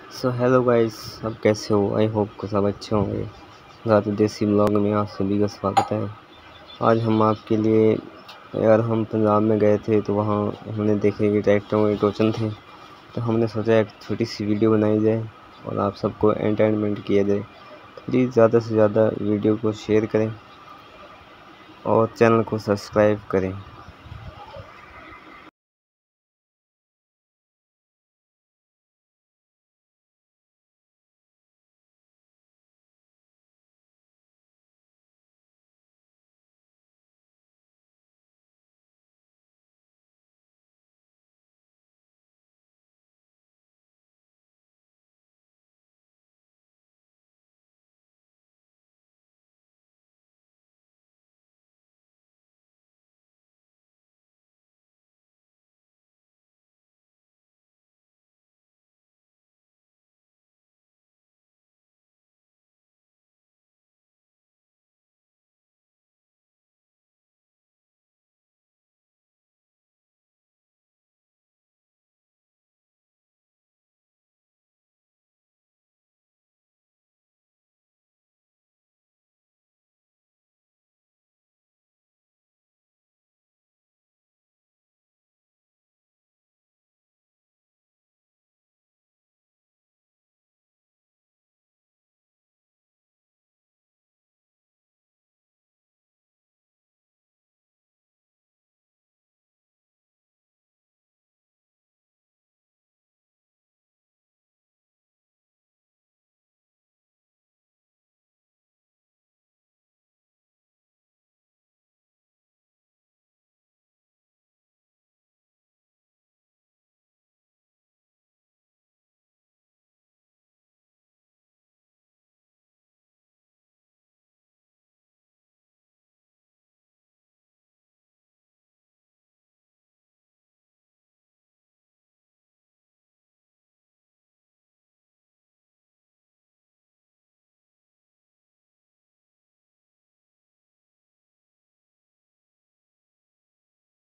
So hello guys, सब कैसे हो? आई होप को सब अच्छे होंगे। ज़्यादा देसी ब्लॉग में आप सभी का स्वागत है। आज हम आपके लिए हम पंजाब में गए थे तो वहाँ हमने देखे कि ट्रैक्टरों के टोचन थे, तो हमने सोचा एक छोटी सी वीडियो बनाई जाए और आप सबको एंटरटेनमेंट किया जाए। प्लीज़ ज़्यादा से ज़्यादा वीडियो को शेयर करें और चैनल को सब्सक्राइब करें।